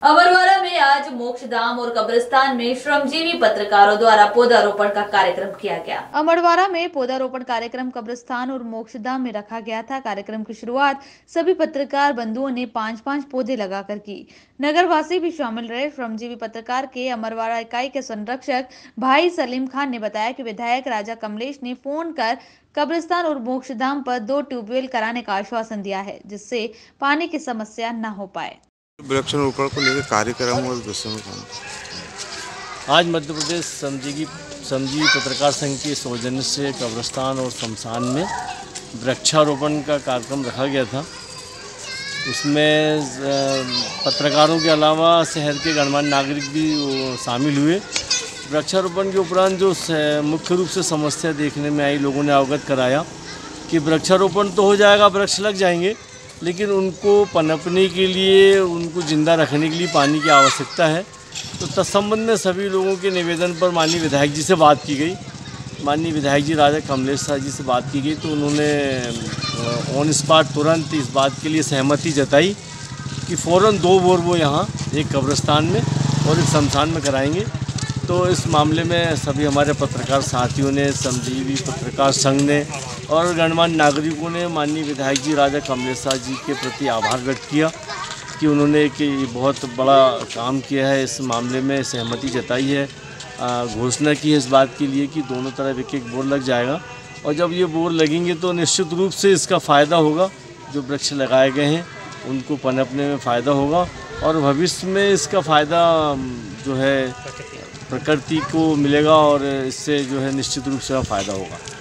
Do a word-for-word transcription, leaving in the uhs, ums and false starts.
अमरवाड़ा में आज मोक्षधाम और कब्रिस्तान में श्रमजीवी पत्रकारों द्वारा पौधारोपण का कार्यक्रम किया गया। अमरवाड़ा में पौधारोपण कार्यक्रम कब्रिस्तान और मोक्षधाम में रखा गया था। कार्यक्रम की शुरुआत सभी पत्रकार बंधुओं ने पांच पांच पौधे लगाकर की। नगरवासी भी शामिल रहे। श्रमजीवी पत्रकार के अमरवाड़ा इकाई के संरक्षक भाई सलीम खान ने बताया कि विधायक राजा कमलेश ने फोन कर कब्रिस्तान और मोक्षधाम पर दो ट्यूबवेल कराने का आश्वासन दिया है, जिससे पानी की समस्या न हो पाए। वृक्षारोपण को लेकर कार्यक्रम और आज मध्य प्रदेश श्रमजीवी श्रमजीवी पत्रकार संघ के सौजन्य से कब्रिस्तान और शमशान में वृक्षारोपण का कार्यक्रम रखा गया था। उसमें पत्रकारों के अलावा शहर के गणमान्य नागरिक भी शामिल हुए। वृक्षारोपण के उपरांत जो मुख्य रूप से समस्या देखने में आई, लोगों ने अवगत कराया कि वृक्षारोपण तो हो जाएगा, वृक्ष लग जाएंगे, लेकिन उनको पनपने के लिए, उनको जिंदा रखने के लिए पानी की आवश्यकता है। तो तत्संबंध में सभी लोगों के निवेदन पर माननीय विधायक जी से बात की गई। माननीय विधायक जी राजा कमलेश साहब जी से बात की गई तो उन्होंने ऑन स्पॉट तुरंत इस बात के लिए सहमति जताई कि फ़ौरन दो बोर वो यहाँ एक कब्रिस्तान में और एक शमशान में कराएंगे। तो इस मामले में सभी हमारे पत्रकार साथियों ने, श्रमजीवी पत्रकार संघ ने और गणमान्य नागरिकों ने माननीय विधायक जी राजा कमलेश साहब जी के प्रति आभार व्यक्त किया कि उन्होंने कि बहुत बड़ा काम किया है। इस मामले में सहमति जताई है, घोषणा की है इस बात के लिए कि दोनों तरफ एक एक बोर लग जाएगा। और जब ये बोर लगेंगे तो निश्चित रूप से इसका फ़ायदा होगा। जो वृक्ष लगाए गए हैं उनको पनपने में फ़ायदा होगा और भविष्य में इसका फ़ायदा जो है प्रकृति को मिलेगा और इससे जो है निश्चित रूप से फ़ायदा होगा।